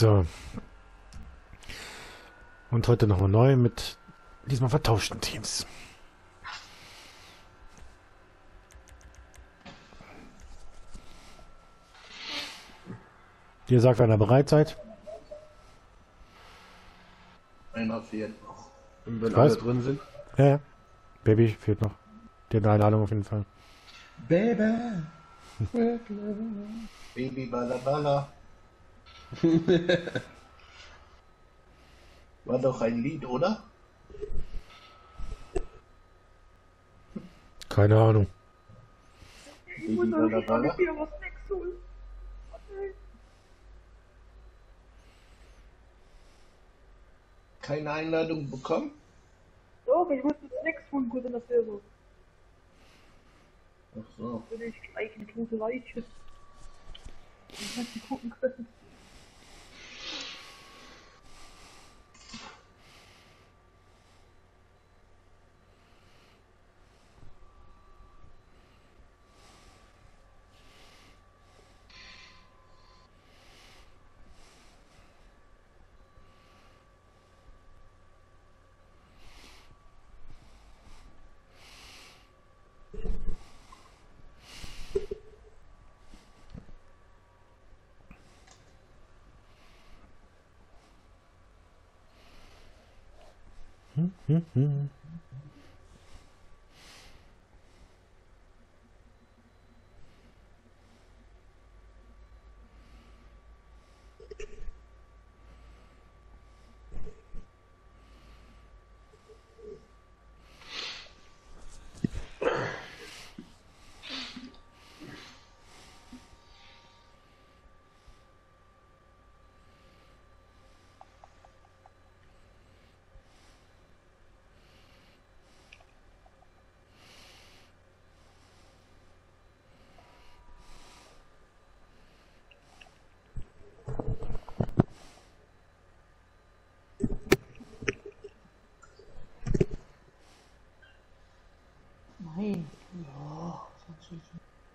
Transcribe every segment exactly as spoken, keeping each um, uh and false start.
So. Und heute nochmal neu mit diesmal vertauschten Teams. Ihr sagt, wenn ihr bereit seid. Einer fehlt noch. Und wenn Was? alle drin sind? Ja, ja. Baby fehlt noch. Die hat eine Einladung auf jeden Fall. Baby. Baby balla balla. War doch ein Lied, oder? Keine Ahnung. Baby balla balla. Keine Einladung bekommen? Doch, ich muss jetzt Snacks holen, kurz in der Server. Ach so. Würde ich gleich eine große Leiche. Ich hätte gucken können. Hm, hm, hm. Nein. Ja, sonst nicht.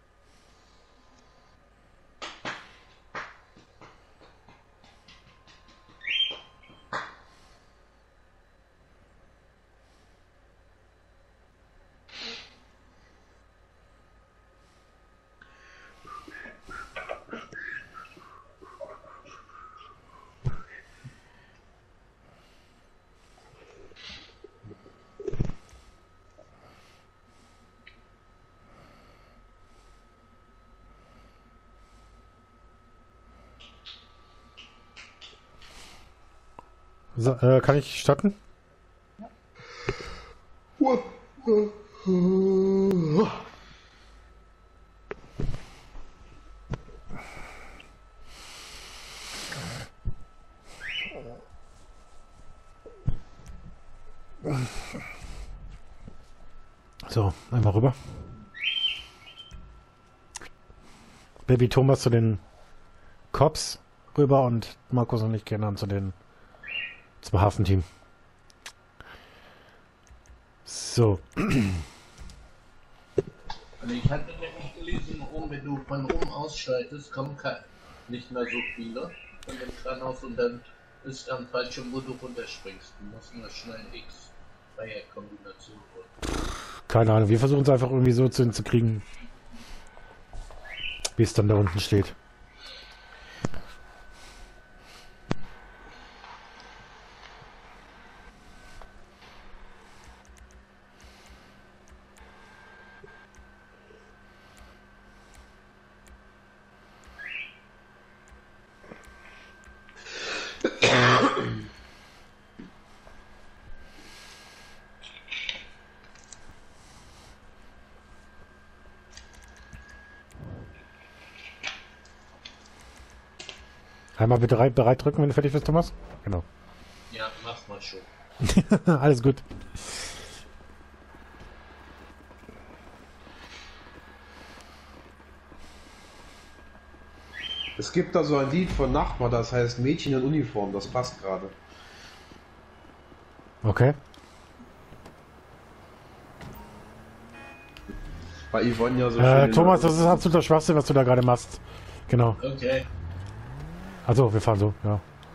So, äh, kann ich starten? So, einmal rüber. Baby Thomas zu den Cops rüber und Markus und ich gehen dann zu den zum Hafenteam. So. Also ich hatte nämlich gelesen, oben, wenn du von oben ausschaltest, kommen kein, nicht mehr so viele von dem Kranhaus und dann ist am falschen, wo du runterspringst. Du musst nur schnell X bei der Kombination holen. Keine Ahnung, wir versuchen es einfach irgendwie so zu hinzukriegen, wie es dann da unten steht. Einmal bitte bereit, bereit drücken, wenn du fertig bist, Thomas. Genau. Ja, mach mal schon. Alles gut. Es gibt da so ein Lied von Nachbar, das heißt Mädchen in Uniform, das passt gerade. Okay. Weil Yvonne ja so Äh, schön Thomas, das ist absoluter Schwachsinn, was du da gerade machst. Genau. Okay. Also, wir fahren so, ja.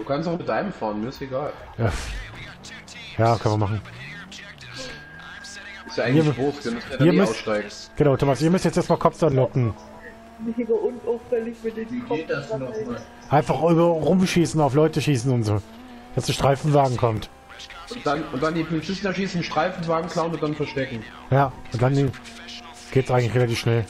Du kannst auch mit deinem fahren, mir ist egal. Ja, ja können wir machen. Ist ja eigentlich Ihr- groß, wir müssen ja ihr dann eh müsst- aussteigen. Genau, Thomas, ihr müsst jetzt erstmal Cops anlocken. Mega unauffällig mit den Wie geht das Kopf- nochmal? Einfach über rumschießen, auf Leute schießen und so. Dass der Streifenwagen kommt. Und dann, und dann die Polizisten erschießen, Streifenwagen klauen und dann verstecken. Ja, und dann die- geht's eigentlich relativ schnell.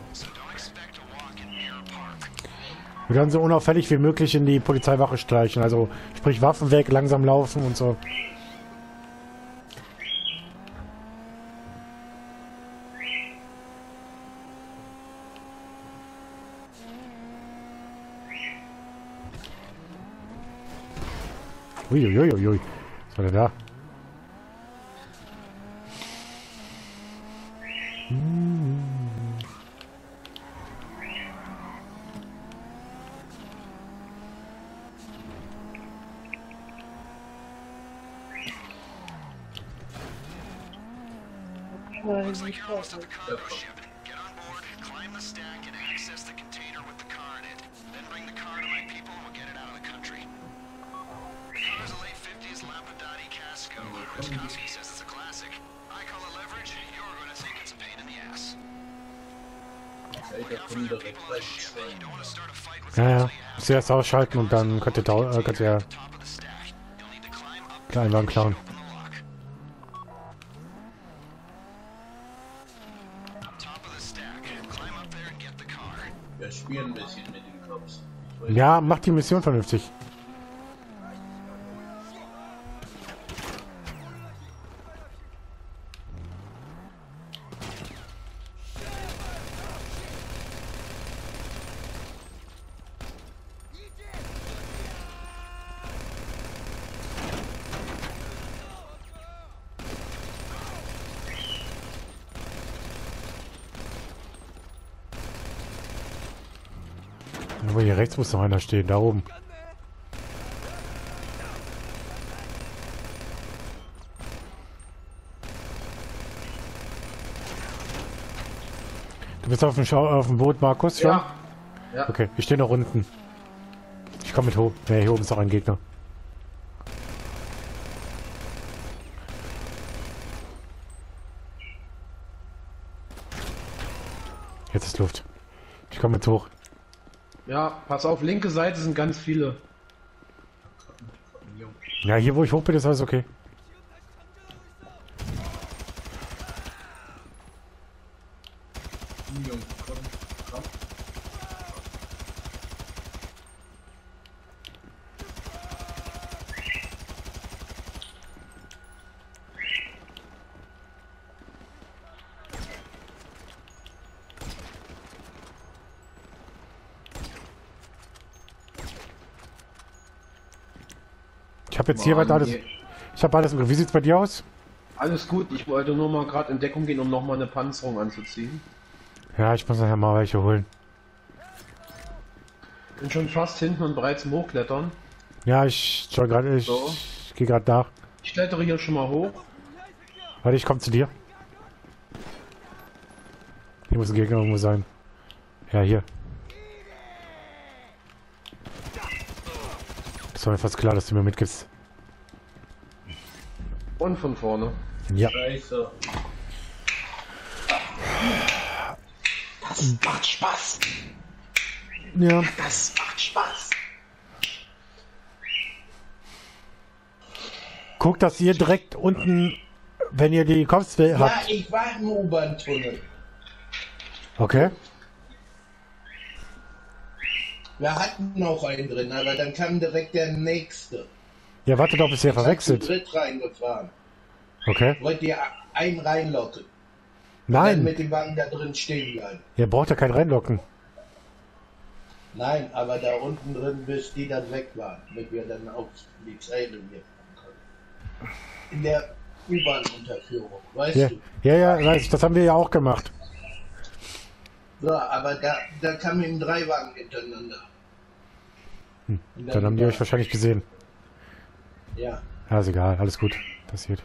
Wir werden so unauffällig wie möglich in die Polizeiwache streichen. Also sprich Waffen weg, langsam laufen und so. Uiuiuiui. Was war denn da? Nein, nicht raus. Get on board, climb the stack, and access the container with the car in it. Then bring the car to my people and we'll get it out of the country. The car's a late fifties Lampadati Casco. Rishkovsky says it's a classic. I call it leverage. You're gonna think it's a pain in the ass. Ey, da kommen direkt rechts rein. Don't wanna start a fight with Ja, ja. somebody else. Zuerst ausschalten und dann könnt ihr, tau- äh, könnt ihr Top of the stack. You'll need to climb up Kleinwagen klauen. open the lock. Top of the stack. Climb up there and get the car. Wir spielen ein bisschen mit den Cops. Ich weiß- Ja, macht die Mission vernünftig. Aber hier rechts muss noch einer stehen, da oben. Du bist auf dem, Schau auf dem Boot, Markus? Schon? Ja. Ja. Okay, ich stehe noch unten. Ich komme mit hoch. Ne, hier oben ist noch ein Gegner. Jetzt ist Luft. Ich komme mit hoch. Ja, pass auf, linke Seite sind ganz viele. Ja, hier wo ich hoch bin, ist alles okay. Junge, komm, komm. Ich habe jetzt hier Mann, weiter alles. je- Ich habe alles im Griff. Wie sieht's bei dir aus? Alles gut, ich wollte nur mal gerade in Deckung gehen, um nochmal eine Panzerung anzuziehen. Ja, ich muss nachher mal welche holen. Bin schon fast hinten und bereit zum Hochklettern. Ja, ich schau gerade. Ich, So. ich gehe gerade nach. Ich klettere hier schon mal hoch. Warte, ich komme zu dir. Hier muss ein Gegner irgendwo sein. Ja, hier. Das war mir fast klar, dass du mir mitgibst. Und von vorne. Ja. Scheiße. Das macht Spaß. Ja. Das macht Spaß. Guck, dass ihr direkt unten, wenn ihr die Cops will, Ja, habt. ich war im U-Bahn-Tunnel. Okay. Wir hatten noch einen drin, aber dann kam direkt der nächste. Ja, wartet doch, bis ihr Zu verwechselt. dritt reingefahren. Okay. Wollt ihr einen reinlocken? Dann Nein, mit dem Wagen da drin stehen bleiben. ihr braucht ja kein reinlocken. Nein, aber da unten drin, bis die dann weg waren, damit wir dann auf die Zeile hier fahren können. In der U-Bahn-Unterführung, weißt Ja, du? ja, ja, weiß ich, das haben wir ja auch gemacht. So, aber da, da kamen eben drei Wagen hintereinander. Hm, Und Dann haben die euch wahrscheinlich gesehen. Ja, Ja, ist egal, alles gut. Passiert.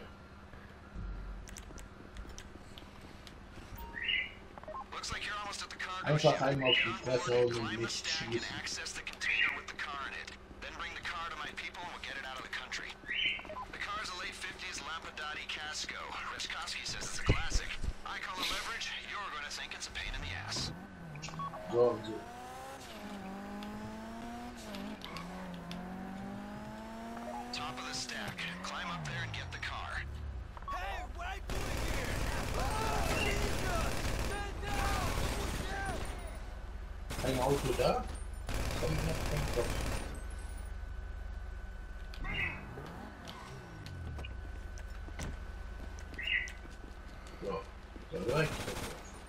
Looks like you're almost at the cargo einfach ship. einmal auf die Fresse hauen und Climb the nicht stack and schießen. access the container with the car in it. Then bring the car to my people Lapidati Casco. Reshkovsky says it's a classic. I call it leverage. You're gonna think it's a pain in the ass. So, so. Top of the stack. Climb up there and get the car. Hey, what are you doing here? Lisa! Stand down! Ein Auto da? Komm noch, komm, komm. So, da reicht das.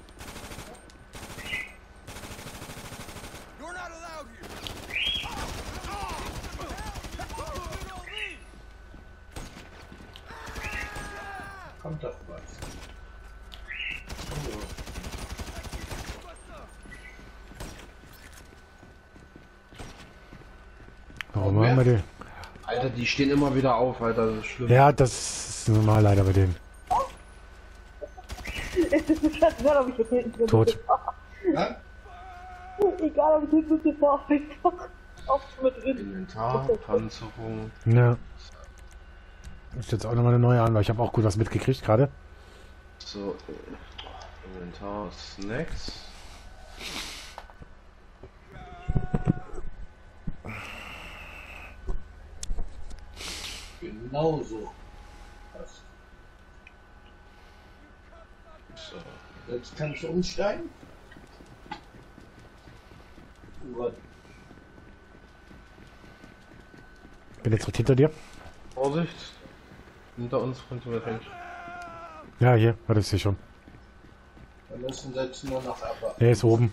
You're not allowed here! Kommt doch was. Oh. Warum haben wir den? Alter, die stehen immer wieder auf, Alter, das ist schlimm. Ja, das ist normal leider bei denen. Es ist mir scheißegal, ob ich jetzt hinten drin Tot. sitze. Ja? Egal, ob ich hinten sitze, einfach auf mit drin. Inventar, Panzerung. Ja. Ich jetzt auch nochmal eine neue an, weil ich habe auch gut was mitgekriegt gerade. So, äh, Inventar, Snacks. Genau so. Passt. So. Jetzt kannst du umsteigen. Gut. Bin jetzt direkt hinter dir. Vorsicht! Hinter uns kommt so der Ja, hier, war das hier schon. Wir müssen jetzt nur noch abwarten. Der ist oben.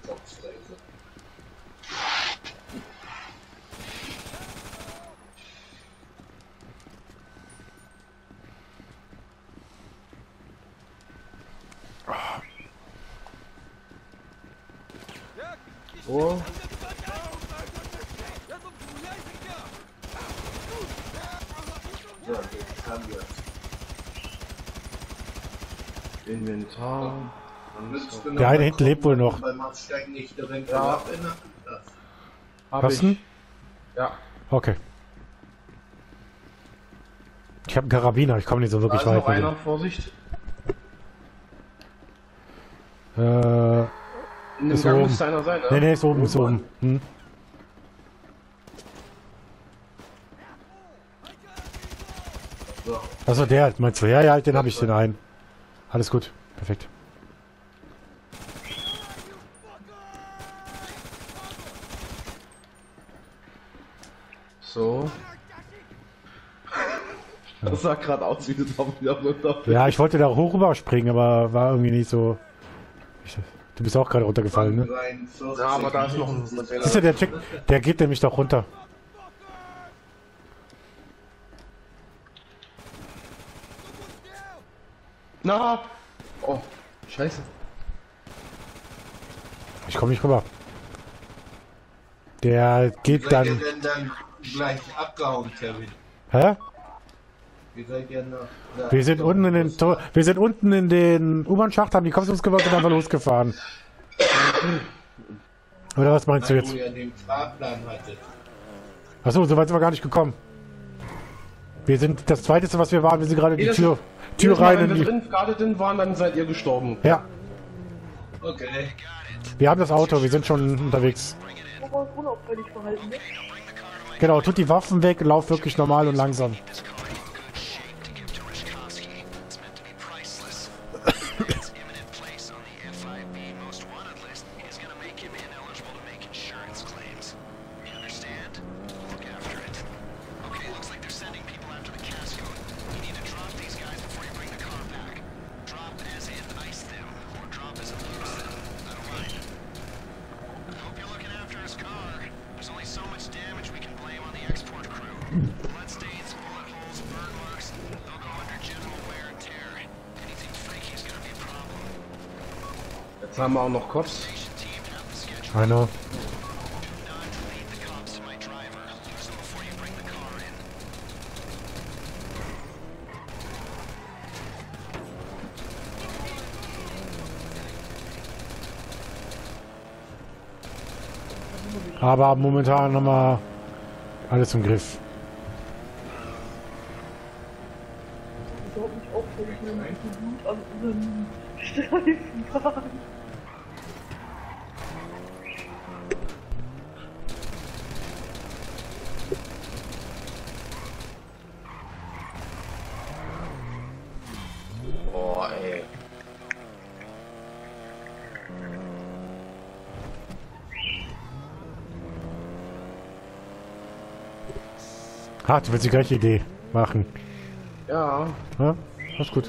Oh, So, jetzt haben wir es. Inventar. Willst du Panzer. noch Der eine mal hinten lebt wohl noch. Beim Absteigen nicht direkt Ja. ab in der das. Hab Hast du? ich. Ja. Okay. Ich habe einen Karabiner, ich komme nicht so Da wirklich ist noch weit. mit einer, Vorsicht. dem. Äh, In dem Ist Gang oben. müsste einer sein, ne? nee, nee, ist oben, ist oben. Hm. So, Achso, der halt, meinst du? Ja, ja, halt, den habe ich, den einen. Alles gut, perfekt. So. Das sah gerade aus wie das auch wieder runter. Ja, ich wollte da hoch rüberspringen, aber war irgendwie nicht so... Ich, du bist auch gerade runtergefallen, ne? dreiundvierzig Ja, aber da ist noch ein Minuten. Siehst du, der, Check, der geht nämlich doch runter. Na! Oh, scheiße. Ich komme nicht rüber. Der geht Seid ihr dann... denn dann gleich abgehauen, Kevin? Hä? Ihr seid ja noch da. Wir sind unten in den... Tor- Wir sind unten in den U-Bahn-Schacht, haben die Kopfschuss geworfen und einfach losgefahren. Oder was meinst du Weil jetzt? du ja den Fahrplan hattet. Achso, so weit sind wir gar nicht gekommen. Wir sind... Das Zweite, was wir waren, wir sind gerade in die Jedes- Tür... Tür Jedes Mal, rein wenn in wir die... drin gerade drin waren, dann seid ihr gestorben. Ja, Okay. wir haben das Auto, wir sind schon unterwegs. Aber es unauffällig verhalten, ne? Genau, tut die Waffen weg, lauf wirklich normal und langsam. This car in good shape to give to Reshkovsky. It's meant to be priceless. Its imminent place on the F I B most wanted list is gonna make him ineligible to make insurance claims. You understand? Look after it. Okay, looks like they're sending people after the Casco. You need to drop these guys before you bring the car back. Drop as in ice them, or drop as in lose them. I don't mind. Hope you're looking after his car. There's only so much damage we can blame on the export crew. Bloodstains, bullet holes, burn marks, they'll go under general wear and tear. Anything freaky is gonna be a problem. Jetzt haben wir auch noch Cops. Station team have the schedule. I know. Do not lead the cops to my driver. Use them before you bring the car in. Aber momentan haben wir alles im Griff. So, ich auch so schnell mit dem Blut an unseren Streifen fahren. Boah, ey. Ha, du willst die gleiche Idee machen. Ja, Ja, alles gut.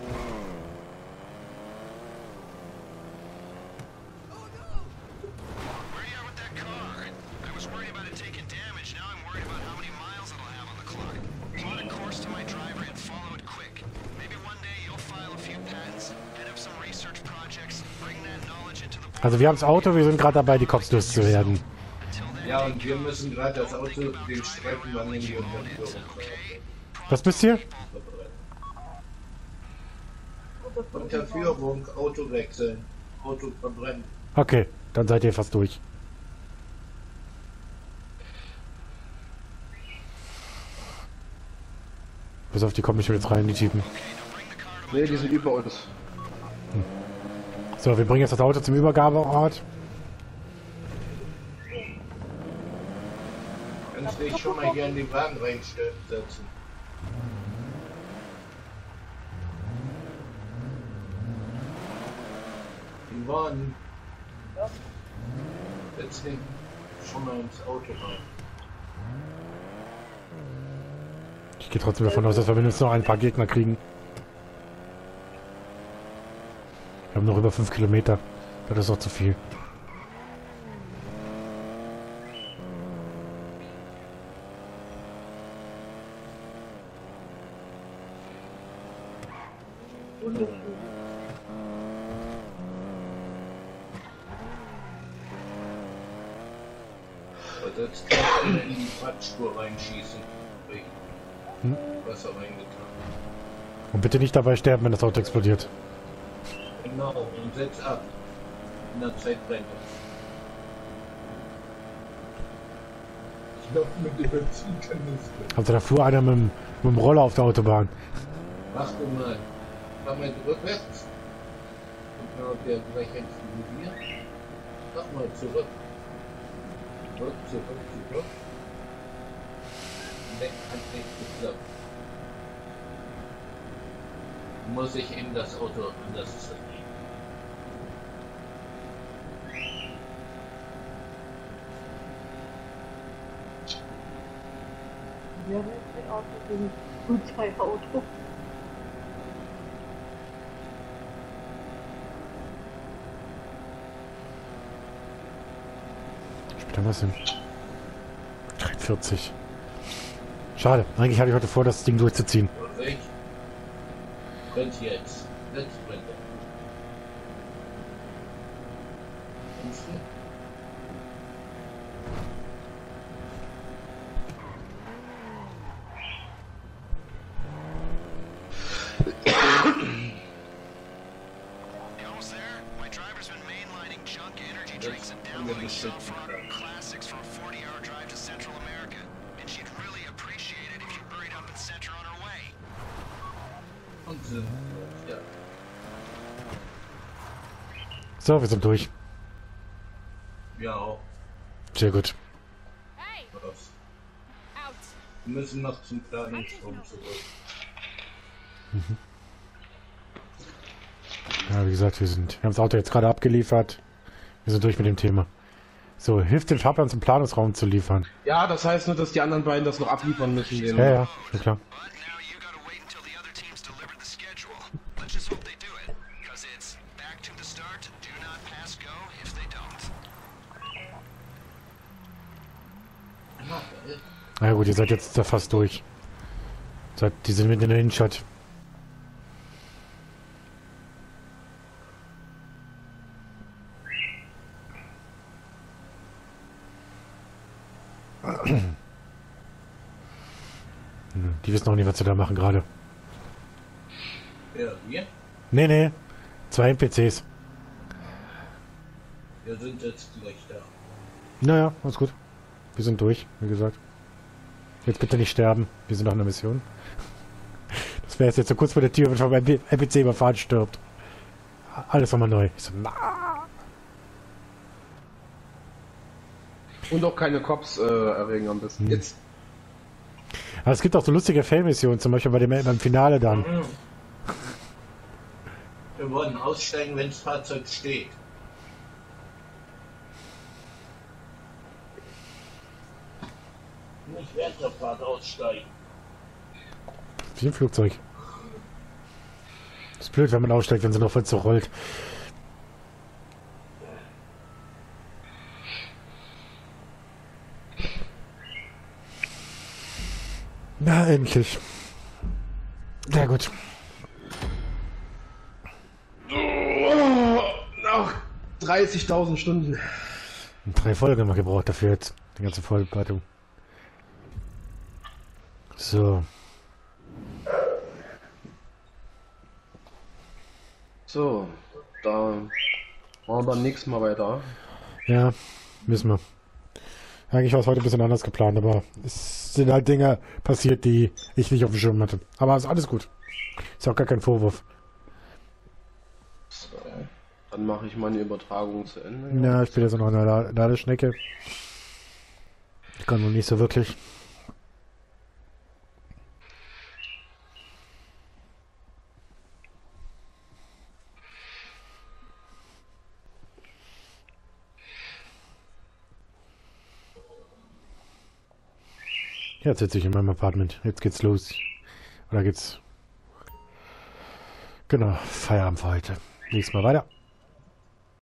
Where are you at with that car? I was worried about it taking damage. Now I'm worried about how many miles it'll have on the clock. Plot a course to my driver and follow it quick. Maybe one day you'll file a few patents, head up some research projects, bring that knowledge into the Also wir haben das Auto, wir sind gerade dabei, die Cops loszuwerden. Ja, und wir müssen gerade das Auto, den Streifen dann in die Unterführung Was bist ihr? Unterführung, Auto wechseln, Auto verbrennen. Okay, dann seid ihr fast durch. Bis auf die kommen nicht jetzt rein, die Typen. nee, die sind über uns. So, wir bringen jetzt das Auto zum Übergabeort. Kannst dich schon mal hier in den Wagen reinstellen, setzen. Die Wagen. Setz dich schon mal ins Auto rein. Ich gehe trotzdem davon aus, dass wir mindestens noch ein paar Gegner kriegen. Wir haben noch über fünf Kilometer. Das ist noch zu viel. Wunderschön. Und jetzt kannst du in die Fahrtspur reinschießen. Hm? Wasser reingetan. Und bitte nicht dabei sterben, wenn das Auto explodiert. Genau, und setz ab. In der Zeitblende. Ich glaube mit dem Benzinkanister. Also da fuhr einer mit dem, mit dem Roller auf der Autobahn. Mach du mal. Fahr mal rückwärts. Guck mal, ob der gleich explodiert. Mach mal zurück. Zurück, zurück, zurück. Ne, hat nicht geklappt. Muss ich in das Auto anders zurück. Ja, das ist ein Auto, so ein Polizeiauto. Später was denn? dreiundvierzig. Schade. Eigentlich hatte ich heute vor, das Ding durchzuziehen. Weg. Und jetzt. Jetzt bitte. Kannst du? You almost there? My driver's been mainlining junk energy drinks and downloading self-run classics for a forty-hour drive to Central America. And she'd really appreciate it if you hurried up and sent her on her way. Und sind. Ja. So, wir sind durch. Ja, auch. Sehr gut. Hey, Was. out. Wir müssen noch zum Planungsraum zurück. Ja, wie gesagt, wir sind. Wir haben das Auto jetzt gerade abgeliefert. Wir sind durch mit dem Thema. So, hilft den Fahrplan zum Planungsraum zu liefern. Ja, das heißt nur, dass die anderen beiden das noch abliefern müssen. Den Ja, ja, schon klar. But now you gotta wait until the other teams deliver the schedule. Let's just hope they do it. Because it's back to the start, do not pass go if they don't. Na, geil. Na ja, gut, ihr seid jetzt da fast durch. Seid, die sind mitten in der Innenstadt. Die wissen auch nicht, was sie da machen gerade. Ja, wir? Nee, nee. Zwei N P Cs. Wir sind jetzt gleich da. Naja, alles gut. Wir sind durch, wie gesagt. Jetzt bitte nicht sterben. Wir sind noch in der Mission. Das Das wäre jetzt so kurz vor der Tür, wenn schon beim N P C überfahren stirbt. Alles nochmal neu. Ich so, na. Und auch keine Cops äh, erregen am besten. Hm. Jetzt. Aber es gibt auch so lustige Fail-Missionen, zum Beispiel bei dem beim Finale dann. Wir wollen aussteigen, wenn das Fahrzeug steht. Nicht während der Fahrt aussteigen. Wie ein Flugzeug. Ist blöd, wenn man aussteigt, wenn sie noch voll so rollt. Na, endlich. Ja, gut. Oh, nach dreißigtausend Stunden. Drei Folgen haben wir gebraucht dafür jetzt. Die ganze Vorbereitung. So. So, da machen wir beim nächsten Mal weiter. Ja, müssen wir. Eigentlich war es heute ein bisschen anders geplant, aber es sind halt Dinge passiert, die ich nicht auf dem Schirm hatte. Aber ist alles gut. Ist auch gar kein Vorwurf. So, dann mache ich meine Übertragung zu Ende. Ja, ich bin jetzt noch in der La- Ladeschnecke. Ich kann noch nicht so wirklich. Jetzt sitze ich in meinem Apartment. Jetzt geht's los. Oder geht's... Genau, Feierabend für heute. Nächstes Mal weiter.